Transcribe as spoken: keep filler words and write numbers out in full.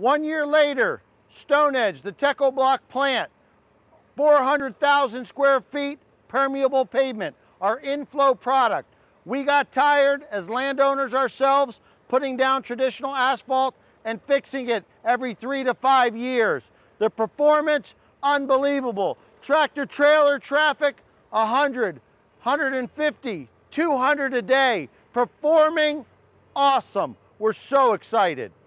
One year later, Stone Edge, the Techo-Bloc plant, four hundred thousand square feet, permeable pavement, our Inflo product. We got tired as landowners ourselves putting down traditional asphalt and fixing it every three to five years. The performance, unbelievable. Tractor trailer traffic, one hundred, one hundred fifty, two hundred a day. Performing awesome. We're so excited.